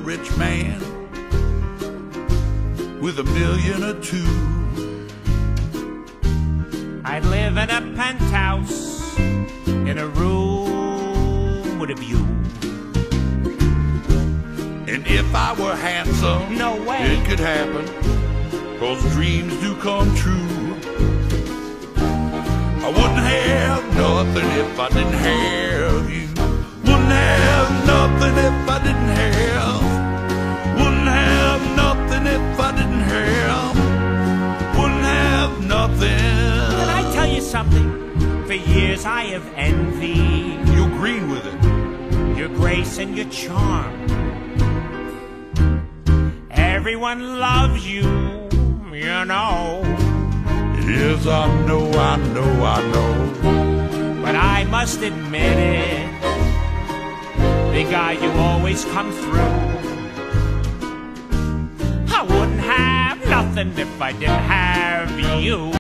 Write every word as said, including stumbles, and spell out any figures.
rich man with a million or two. I'd live in a penthouse in a room with a view. And if I were handsome, No way. it could happen, 'cause dreams do come true. I wouldn't have nothing if I didn't have you. Wouldn't have nothing if I didn't have. Wouldn't have nothing if I didn't have. Wouldn't have nothing. Can I tell you something? For years I have envied You green with it. your grace and your charm. Everyone loves you, you know. Yes, I know, I know, I know. But I must admit it, the guy you always come through. I wouldn't have nothing if I didn't have you.